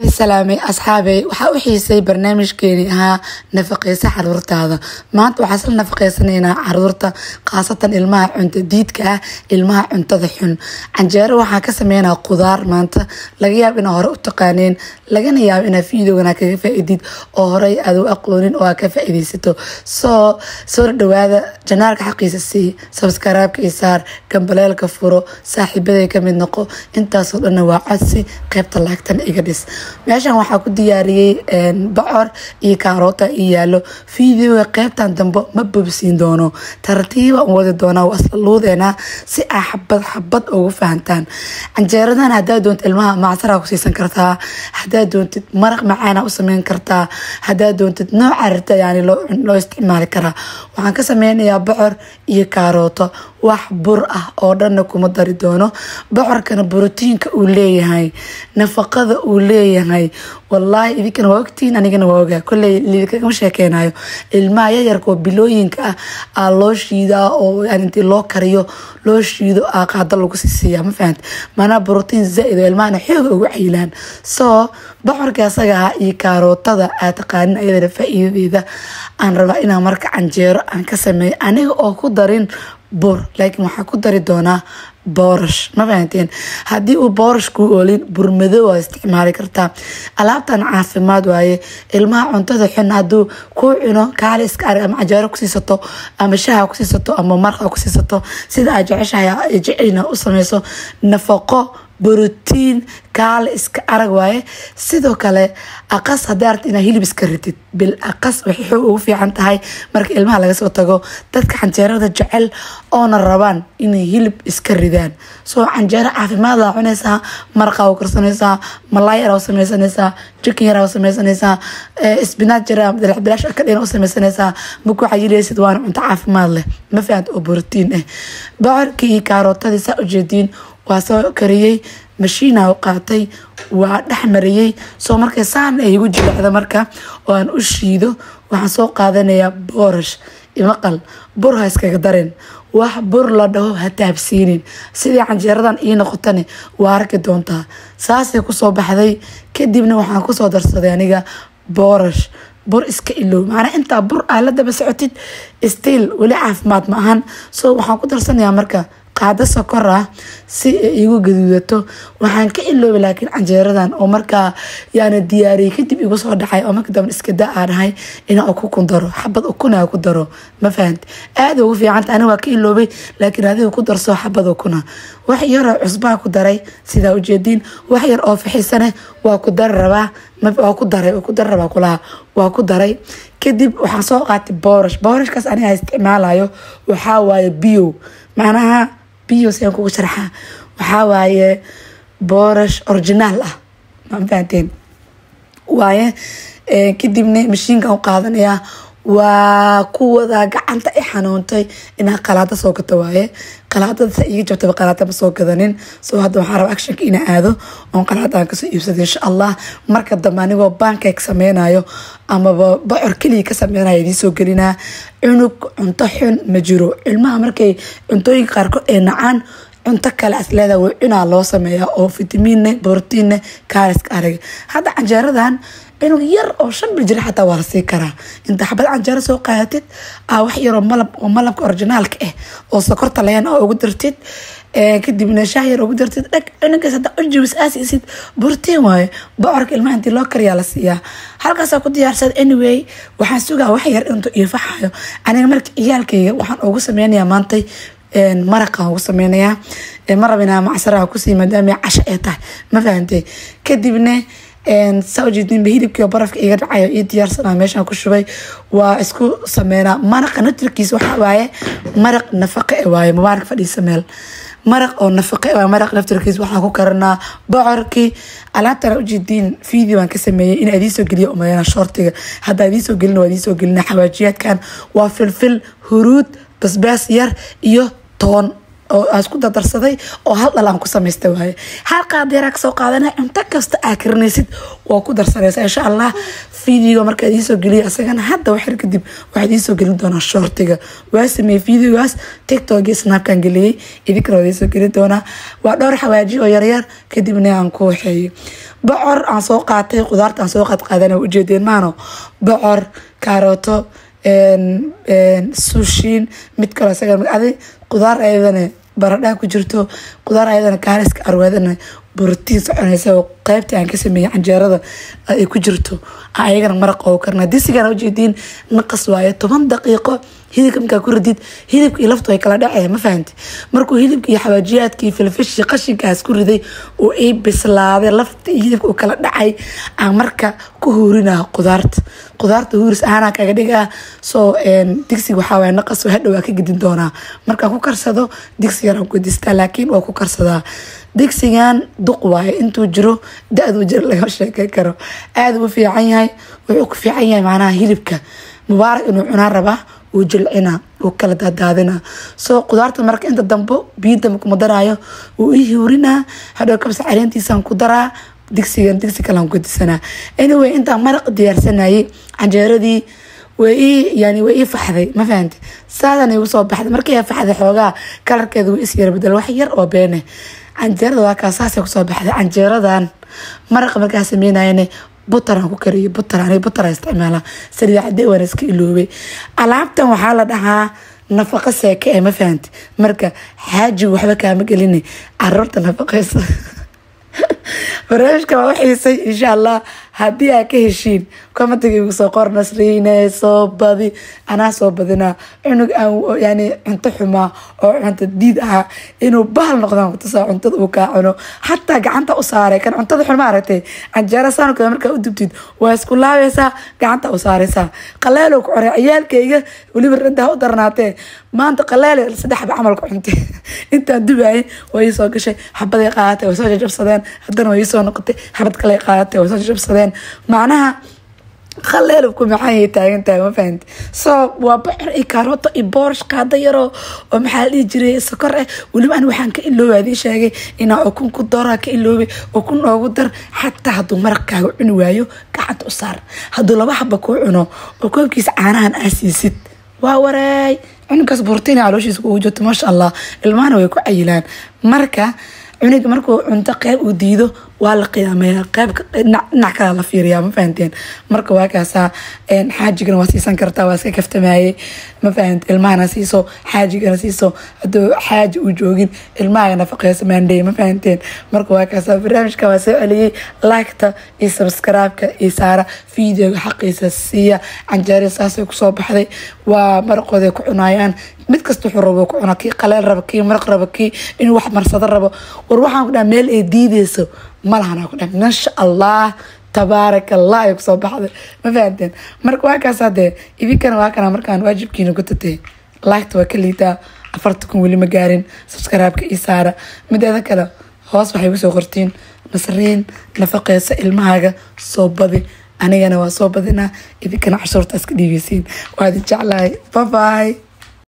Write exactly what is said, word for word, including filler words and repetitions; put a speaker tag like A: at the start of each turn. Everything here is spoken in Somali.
A: السلامي أصحابي waxaa u xiisay barnaamijkeeni ahaa nafaqeysa caruurtaada maanta waxaa sal nafaqeysanayna caruurta qaasatan ilmaha cunto diidka ah ilmaha cuntada xun canjeero waxaa ka sameynaa qudaar maanta laga yaab in hore u taqaaneen lagana yaab in fiidiyowga kaga faa'iidid oo hore aad u aqoonin oo ka faa'iideysato soo soo dhawaada janaalka xaqiisa si subscribe ka isaar gambaleelka furo saaxiibaday ka mid noqo intaas oo dhan waa codsi qaybta laagtan iga dhis meeshan waxaa ku diyaariyay bocor iyo karoota iyo yaalo fiidiyowga qaybtan dambe ma bobsiin doono tartiiba u wada doona wasla luudeena si ay xabad xabad ugu fahantaan canjeeradan hadaa doonto ilmaha macsara ku siisan kartaa hadaa doontid maraq macaan u sameyn kartaa hadaa doontid nooc arta yani loo loo isticmaali karaa waxaan ka sameynayaa bocor iyo karooto wax bur ah oo dhan kuma dari doono bocorkana borotiinka uu leeyahay nafaqada uu leeyahay wallahi idinkan waa ogtiin anigana waa ogaa kulay lidinka sheekeenayo ilmaha yarka bilooyinka ah loo shiidaa oo intii loo kariyo loo shiido qaada lagu siisiyaa ma fahant mana borotiin zaid ilmaha xoog ugu ciilaan soo bocorka asaga iyo karootada aad taqaan ayada faa'iideeda aan rabaa inaan marka canjeero aan ka sameeyo aniga oo ku darin bur laakiin waxa ku dari doona boorash ma fahanteen hadii uu boorash ku oolin bur madow waa isticmaali kartaa alaabtan caafimaad waaye ilmaha cuntada xun haduu ku cuno kaal iska arag ama canjeero ku siisato ama shaah ku siisato ama maraq ku siisato sida aad jeceshahay jecelina u sameyso nafaqo borotiin kaal iska arag waaye sidoo kale aqas hadaart ina hilib iska ritid bil aqas waxay ugu fiican tahay marka ilmaha laga soo tago dadka canjeerada jecel oo na rabaan inay hilib iska ridaan soo canjeero caafimaad la cunaysa marqa oo karsanaysa malaay yar oo sameysanaysa chicken yar oo sameysanaysa spinach yar oo bilash ka dheer oo sameysanaysa muku xayileysid waan cunto caafimaad leh ma fahanto oo borotiin ah bocorkii karootada sa ujeedin waa soo kariyay mashiina u qaatay waa dhaxmariyay soo markay saan ay igu jilacdo marka oo aan u shiido waxaan soo qaadanayaa boorash imaqal bur ha iskaga darin wax bur la dhaho ha taabsiinin sidii canjeeradan ii noqotane waa arki doontaa saasay ku soo baxday kadibna waxaan ku soo darsaday aniga boorash bur iska ilo macna inta bur aad daba socotid still wali caafimaad ma ahan soo waxaan ku darsanayaa marka qaada sokor ah si igu gaduudato waxaan ka iloobi laakiin canjeeradan oo marka yaana diyaariyay kadib igu soo dhacay oo marka dab iska daarahay ina ku kundaro xabad ukuna ku daro ma fahant aad ugu fiican ana waa ka iloobay laakiin adiga ku darso xabad ukuna wax yar oo cusbaa ku daray sida u jeedin wax yar oo fixisane waa ku dar rabaa ma waa ku daray oo ku dar rabaa kula waa ku daray kadib waxaan soo qaatay boorash boorashkaas aniga isticmaalayo waxa waaye biyo macnaha biyo seen ku sharaxa waxa waaye boorash original ah ma fahanteen waaye ee kadibna mashiinka u qaadanaya waa kuwada gacanta ay xanuuntay ina qalaada soo gato waaye qalaadada sa iga jabtay qalaada ma soo gadanin soo hadda waxaan rabaa action ina aado oo qalaada ka soo iibsado insha Allah marka dambe anigo pancake sameynayo ama bocor kaliya ka sameynayo idin soo galina cunug cunto xun ma jiro ilmaha markay cuntooyin qaar ko ee nacaan cunto kale asleeda way ina loo sameeyaa oo fitamiin borotiin kaalis arag hadda canjeeradan inuu yar oo shan bil jira xataa waa si kara inta xabad canjeero soo qaadatid ah wax yar oo malab oo malabka originalka ah oo sokorta leen oo ugu dirtid ee kadibna shaah yar ugu dirtid dhag inaga saddex ujibis aasisid borotiin waaye bocorka ilmaha intii loo kariyaa la siiyaa halkaas ku diyaarsad anyway waxaan sugaa wax yar intuu iifaxayo aniga markii ciyaalkayga waxaan ugu sameynayaa maantay een maraqa ugu sameynayaa ee marabina macsara ku sii maadaama casho ay tahay ma fahantay kadibna een sawjidin bihilibkii barafka iga dhacayo iyo diyaarsanaa meeshan ku shubay waa isku sameeyna maraq natrkiis waxa waaye maraq nafaqo ah waaye mubarak fadhiisa meel maraq oo nafaqo ah maraq natrkiis waxa ku karanaa bocorkii alaabta u jeedin video aan ka sameeyay in aad soo galiyo umayna shortiga hadda aad soo galin waa soo galina xawaajiyaadkan waa filfil huruud basbaas yar iyo toon oo asku dardarsaday oo hal dhalaan ku samaystay waaye hal qaad yar ka soo qaadanay cunto kasta aad karinaysid waa ku darsanaysaa insha Allah video marka idin soo geliyo asagana hadda wax yar kadib waxa idin soo gelin doona shortiga waa sameey videogaas TikTok iyo Snapchat geliyay idinkana idin soo gelin doona waa dhowr xawaaji oo yar yar kadibna aan ku waxay bocor aan soo qaatay qudaarta aan soo qaad qaadanay u jeedeen maano bocor karooto een een sushi mid kale asagana adi qudaar ayadana baradha ku jirto qudaar ayadana kaariska arwadana بروتين سعنيسا قيبتي عن كسمي canjeerada ay ku jirto ayagana maraq oo karna disigana ujeedin naqas waaye toban daqiiqo hilibka marka ku ridid hilibka iyo laftu ay kala dhacay ma fahanti markuu hilibka iyo xawaajiyaadka iyo filfish qashinkaas ku riday oo ay bislaaday lafta iyo hilibka kala dhacay aan marka ku huurina qudaarta qudaarta huuris aana kaga dhigaa soo een digsiga waxa way naqas waxa dhaw ka gidin doona marka ku karsado digsiga aan ku distaa laakiin waa ku karsadaa digsigan duq waaye intuu jiro daadu jir laga sheekay karo aad u fiican yahay wuxuu ku fiican yahay macnaha hilibka mubaarak inuu cunaa raba oo jilcina oo kala daadadina soo qudaarta marka inta dambo biida ku madaraayo oo ii huurina hadhow kabsa caleentiisan ku daraa digsigan digsi kale aan ku disana anyway inta maraq diyaarsanayay canjeeradii way yani way faxday ma fahanti saadan ay soo baxday markay faxday xoogaa kalarkeedu is yar bedel wax yar oo beene canjeerada waa ka saasay ku soo baxday canjeeradan maraq markaa sameynayeen butter aan ku kariyo butter aan butter isticmaala saliid cadde waan iska iloobay alaabtan waxa la dhahaa nafaqo seeke ee ma fahanti marka xaaji waxba kaama gelin carruurta nafaqaysa barnaamijka waa xiisay insha Allah hadii aad ka heshiin commentiga igu soo qor nasriina soo badi ana soo badina cunug aan yani cunto xuma oo cunto diid ah inuu bahal noqdaan ku tasaa cuntada uu ka cuno hatta gacanta u saaray kan cuntada xuma aragtay anjeera saan ka marka u dubtid waa isku laabeysa gacanta u saaraysa qaleelo ku coray ciyaalkayga waliba randaa u darnaatay maanta qaleelo saddex xab amal ku cuntay inta dubay way soo gashay xabaday qaadatay way soo jabsadeen haddana way soo noqotay xabad kale qaadatay way soo jabsadeen معناها خليلكم معايا تاغنتا ما فهمت سو وبحر اي كاروتو اي بورش قاده يرو او maxaa la jiray sokor ah waliba aan waxaan ka iloobaday sheegay ina oo kun ku dara ka iloobay oo kun ugu dar hatta haduu maraqaaga cuni waayo gacanta u saar haduu laba xabba ku cuno oo koobkiis caanahan aasiisid waa waray cunkaas borotiin calooshiisa ugu jirto ma sha Allah ilmaana way ku cayilaan marka cuniga markuu cunto qayb u diido waa la qiyaamaya qayb dhinac kale la fiiriyaa ma fahanteen marka waa kaasa een xaajigana waa siisan kartaa waa iska kaftamayay ma fahant ilmaana siiso xaajigana siiso haduu xaaji u joogin ilmaha nafaqaysa maandey ma fahanteen marka waa kaasa barnaamijka waa soo celiyay like-ta iyo subscribe-ka iyo saara video-ga xaqiisa siiya canjeero saasay ku soo baxday waa maraqooda ku cunayaan mid kasta wuxuu rabo ku cunaa kii qaleel rabo kii maraq rabo kii inuu wax marsado rabo war waxaan ku dhahay meel ay diideyso malahana ku dhahay masha Allah تبارك الله يكسو بعض ما فهمتين مرك واكاس هذا إذا كان واكنا مركان واجب كينو قتتي لايك توكليتا أفرتكم واللي مقارن سبسكرايب كإسارة مدى ذا كلا خواص وحي وسو غرتين مصرين نفقه سائل مهاجة صوبضي أنا أنا وصوبضينا إذا كان عشرة أسك ديفيسين وهذه جعلها باي باي